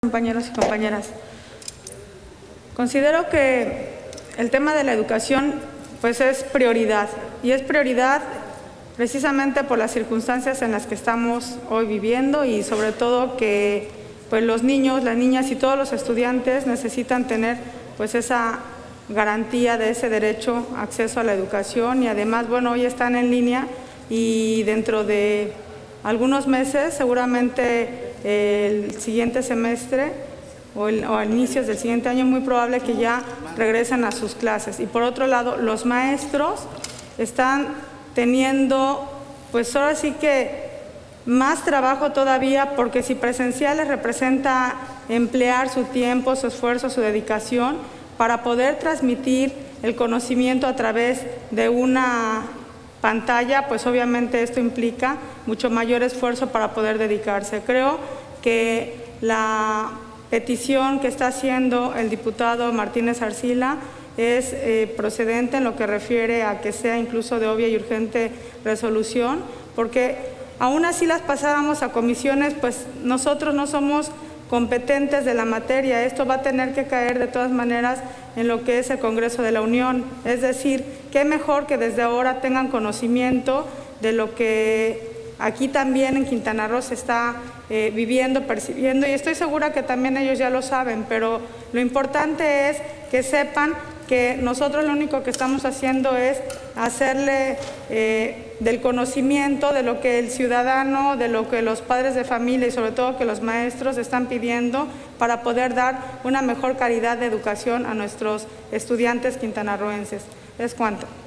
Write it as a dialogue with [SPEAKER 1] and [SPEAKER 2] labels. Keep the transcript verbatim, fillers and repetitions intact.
[SPEAKER 1] Compañeros y compañeras, considero que el tema de la educación pues es prioridad y es prioridad precisamente por las circunstancias en las que estamos hoy viviendo y sobre todo que pues los niños, las niñas y todos los estudiantes necesitan tener pues esa garantía de ese derecho a acceso a la educación y además bueno hoy están en línea y dentro de algunos meses seguramente el siguiente semestre o, el, o a inicios del siguiente año muy probable que ya regresen a sus clases. Y por otro lado, los maestros están teniendo, pues ahora sí que más trabajo todavía, porque si presenciales representa emplear su tiempo, su esfuerzo, su dedicación para poder transmitir el conocimiento a través de una pantalla, pues obviamente esto implica mucho mayor esfuerzo para poder dedicarse. Creo que la petición que está haciendo el diputado Martínez Arcila es eh, procedente en lo que refiere a que sea incluso de obvia y urgente resolución, porque aún así las pasáramos a comisiones, pues nosotros no somos competentes de la materia, esto va a tener que caer de todas maneras en lo que es el Congreso de la Unión, es decir, qué mejor que desde ahora tengan conocimiento de lo que aquí también en Quintana Roo se está eh, viviendo, percibiendo, y estoy segura que también ellos ya lo saben, pero lo importante es que sepan que nosotros lo único que estamos haciendo es hacerle eh, del conocimiento de lo que el ciudadano, de lo que los padres de familia y sobre todo que los maestros están pidiendo para poder dar una mejor calidad de educación a nuestros estudiantes quintanarroenses. Es cuanto.